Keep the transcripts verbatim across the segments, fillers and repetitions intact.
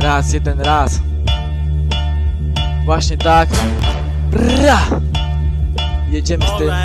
Raz, jeden raz. Właśnie tak. Bra! Jedziemy z tym.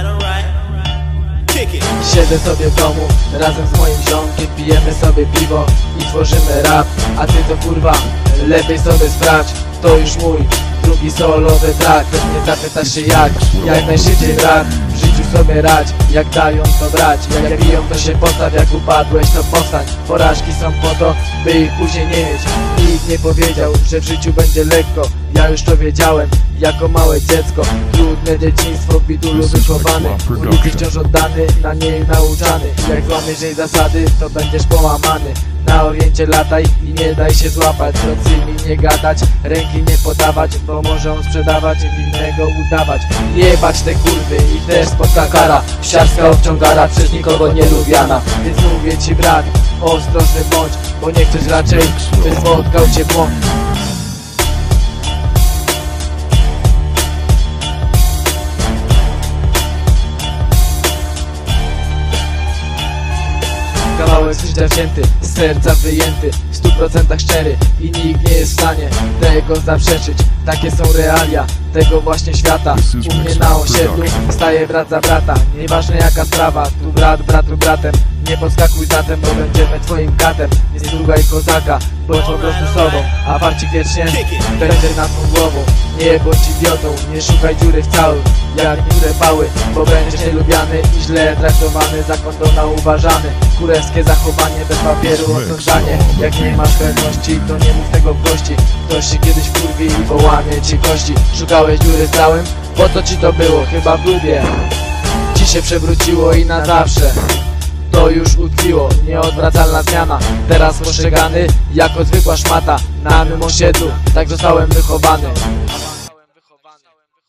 Siedzę sobie w domu razem z moim ziomkiem, pijemy sobie piwo i tworzymy rap. A ty to kurwa, lepiej sobie sprawdź, to już mój drugi solowy track. Pewnie zapytasz się jak, jak najszybciej brat w życiu sobie radź, jak dają to brać. Jak biją to się postaw, jak upadłeś to powstań. Porażki są po to, by ich później nie mieć. Nikt nie powiedział, że w życiu będzie lekko, ja już to wiedziałem jako małe dziecko. Trudne dzieciństwo, w bidulu wychowany, ulicy wciąż oddany, na niej nauczany. Jak złamiesz jej zasady, to będziesz połamany. Na oriencie lataj i nie daj się złapać. Z obcymi nie gadać, ręki nie podawać, bo może on sprzedawać, innego udawać. Jebać te kurwy i też spotka kara. Wsiarska obciągara, przez nikogo nie lubiana. Więc mówię ci brat, ostrożny bądź, bo nie chcesz raczej, by spotkał cię błąd. Kawałek życia wcięty, z serca wyjęty, w stu procentach szczery i nikt nie jest w stanie tego zaprzeczyć. Takie są realia tego właśnie świata. U mnie na osiedlu staje brat za brata. Nieważne jaka sprawa, tu brat bratu bratem. Nie podskakuj zatem, bo będziemy twoim katem. Nie strugaj kozaka, bądź po prostu sobą, a farcik wiecznie będzie nad tą głową. Nie bądź idiotą, nie szukaj dziury w całym, jak niektóre pały, bo będziesz nielubiany i źle traktowany, za kondona uważany. Kurewskie zachowanie, bez papieru osądzanie. Jak nie masz pewności, to nie mów tego w gości. Ktoś się kiedyś wkurwi i połamie ci kości. Szukałeś dziury w całym? Po co ci to było? Chyba w grubie ci się przewróciło i na zawsze to już utkwiło. Nieodwracalna zmiana, teraz postrzegany jako zwykła szmata. Na mym osiedlu tak zostałem wychowany.